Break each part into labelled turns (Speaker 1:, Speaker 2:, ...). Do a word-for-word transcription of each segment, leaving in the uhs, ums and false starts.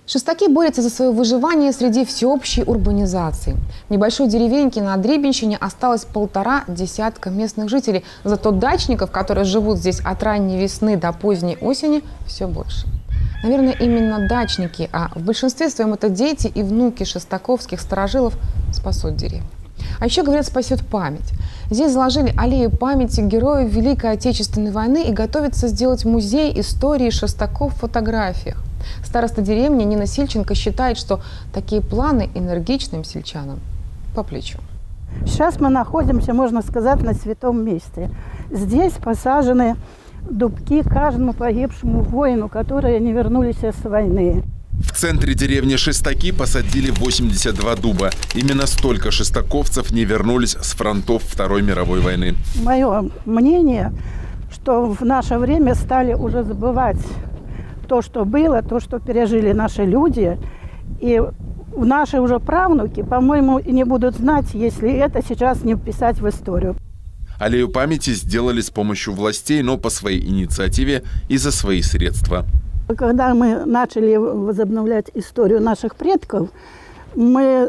Speaker 1: Шестаки борются за свое выживание среди всеобщей урбанизации. В небольшой деревеньке на Дребенщине осталось полтора десятка местных жителей. Зато дачников, которые живут здесь от ранней весны до поздней осени, все больше. Наверное, именно дачники, а в большинстве своем это дети и внуки шестаковских старожилов, спасут деревню. А еще, говорят, спасет память. Здесь заложили аллею памяти героев Великой Отечественной войны и готовится сделать музей истории Шестаков в фотографиях. Староста деревни Нина Сильченко считает, что такие планы энергичным сельчанам по плечу.
Speaker 2: Сейчас мы находимся, можно сказать, на святом месте. Здесь посажены дубки каждому погибшему воину, которые не вернулись с войны.
Speaker 3: В центре деревни Шестаки посадили восемьдесят два дуба. Именно столько шестаковцев не вернулись с фронтов Второй мировой войны.
Speaker 2: Мое мнение, что в наше время стали уже забывать то, что было, то, что пережили наши люди. И наши уже правнуки, по-моему, и не будут знать, если это сейчас не вписать в историю.
Speaker 3: Аллею памяти сделали с помощью властей, но по своей инициативе и за свои средства.
Speaker 2: Когда мы начали возобновлять историю наших предков, мы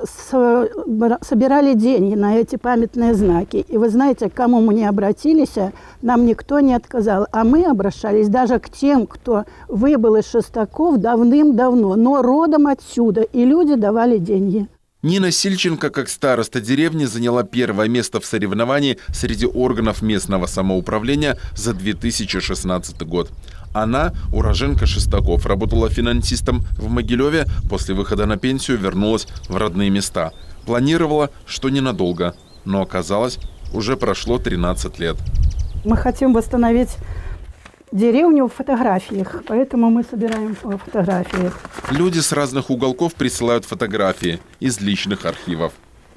Speaker 2: собирали деньги на эти памятные знаки. И вы знаете, к кому мы не обратились, нам никто не отказал. А мы обращались даже к тем, кто выбыл из Шестаков давным-давно, но родом отсюда. И люди давали деньги.
Speaker 3: Нина Сильченко, как староста деревни, заняла первое место в соревновании среди органов местного самоуправления за две тысячи шестнадцатый год. Она, уроженка Шестаков, работала финансистом в Могилеве, после выхода на пенсию вернулась в родные места. Планировала, что ненадолго, но оказалось, уже прошло тринадцать лет.
Speaker 2: Мы хотим восстановить деревню в фотографиях, поэтому мы собираем фотографии.
Speaker 3: Люди с разных уголков присылают фотографии из личных архивов.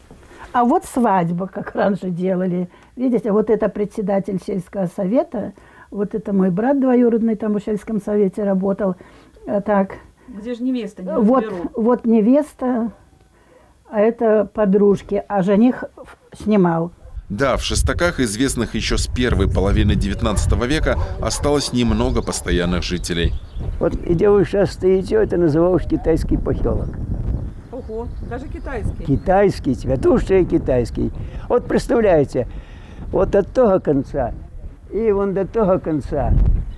Speaker 2: А вот свадьба, как раньше делали. Видите, вот это председатель сельского совета. Вот это мой брат двоюродный, там в сельском совете работал. Так.
Speaker 4: Где же невеста? Не
Speaker 2: вот, вот невеста, а это подружки, а жених снимал.
Speaker 3: Да, в Шестаках, известных еще с первой половины девятнадцатого века, осталось немного постоянных жителей.
Speaker 5: Вот где вы сейчас стоите, это называлось китайский поселок.
Speaker 4: Ого, даже китайский.
Speaker 5: Китайский, цветущий китайский. Вот представляете, вот от того конца и вон до того конца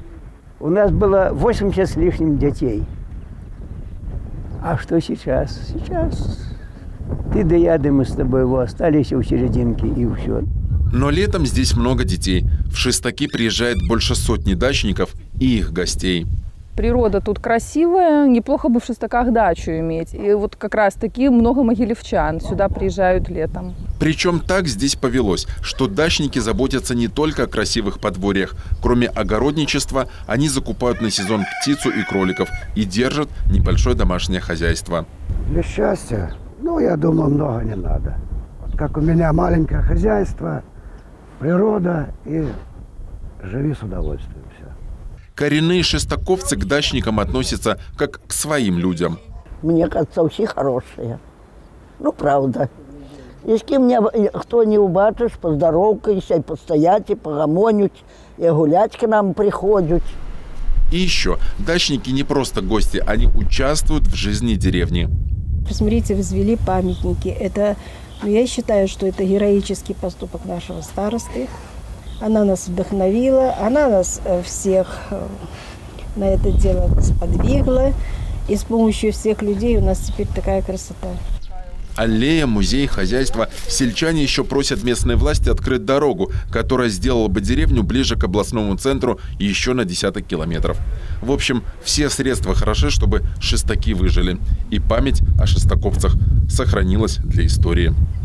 Speaker 5: у нас было восемьдесят с лишним детей. А что сейчас? Сейчас ты да я, да мы с тобой его остались у серединки и все.
Speaker 3: Но летом здесь много детей. В Шестаки приезжает больше сотни дачников и их гостей.
Speaker 6: Природа тут красивая, неплохо бы в Шестаках дачу иметь. И вот как раз таки много могилевчан сюда приезжают летом.
Speaker 3: Причем так здесь повелось, что дачники заботятся не только о красивых подворьях. Кроме огородничества, они закупают на сезон птицу и кроликов и держат небольшое домашнее хозяйство.
Speaker 7: Для счастья, ну, я думаю, много не надо. Как у меня маленькое хозяйство, природа и живи с удовольствием.
Speaker 3: Коренные шестаковцы к дачникам относятся как к своим людям.
Speaker 8: Мне кажется, все хорошие. Ну, правда. И с кем не, кто не убачишь, поздоровкайся, и постоять, и погомонить, и гулять к нам приходят.
Speaker 3: И еще, дачники не просто гости, они участвуют в жизни деревни.
Speaker 9: Посмотрите, возвели памятники. Это, ну, я считаю, что это героический поступок нашего старосты. Она нас вдохновила, она нас всех на это дело сподвигла. И с помощью всех людей у нас теперь такая красота.
Speaker 3: Аллея, музей, хозяйство. Сельчане еще просят местные власти открыть дорогу, которая сделала бы деревню ближе к областному центру еще на десяток километров. В общем, все средства хороши, чтобы Шестаки выжили. И память о шестаковцах сохранилась для истории.